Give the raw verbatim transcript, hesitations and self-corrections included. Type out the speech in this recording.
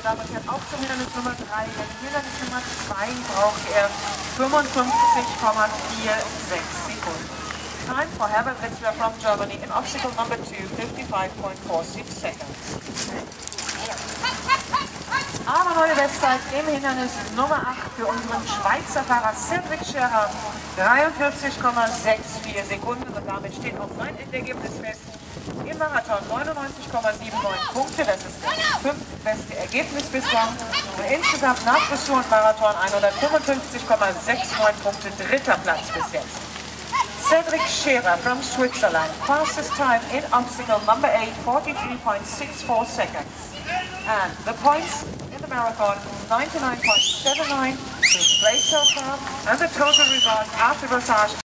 Damen und Herren, auch zum Hindernis Nummer drei. Denn Hindernis Nummer zwei braucht er fünfundfünfzig Komma sechsundvierzig Sekunden. Time for Herbert Witzler from Germany in obstacle number two, fifty-five point four six seconds. Aber neue Bestzeit im Hindernis Nummer acht für unseren Schweizer Fahrer Cedric Scherer, dreiundvierzig Komma vierundsechzig Sekunden, und damit steht auch sein Endergebnis fest. Im Marathon neunundneunzig Komma neunundsiebzig Punkte, das ist das fünftbeste Ergebnis bislang. Und insgesamt nach Dressur und Marathon hundertfünfundfünfzig Komma neunundsechzig Punkte, dritter Platz bis jetzt. Cedric Scherer from Switzerland, fastest time in obstacle number eight, forty-three point six four seconds. And the points in the marathon, ninety-nine point seven nine, fifth place so far, and the total result after dressage